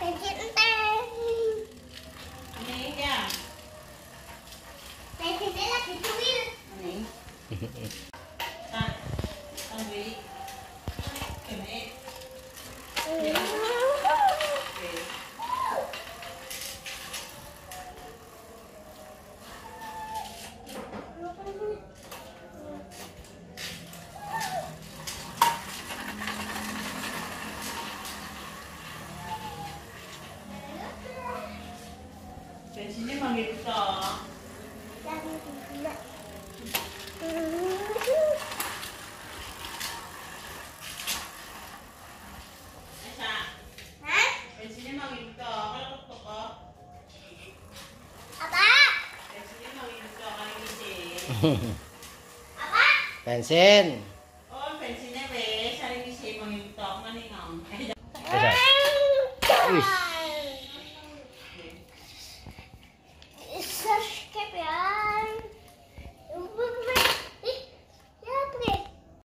Bensin enteng. Ini ya. Bensinnya lagi cuil. Ini. Ambil. Ini. Ya. Oke. Bensinnya manggil toh. Bensinnya manggil toh. Kalau toh. Apa? Bensinnya manggil toh kali ini. Apa? Bensin. Oh, bensinnya wes hari ini manggil toh mana ngom. Wis.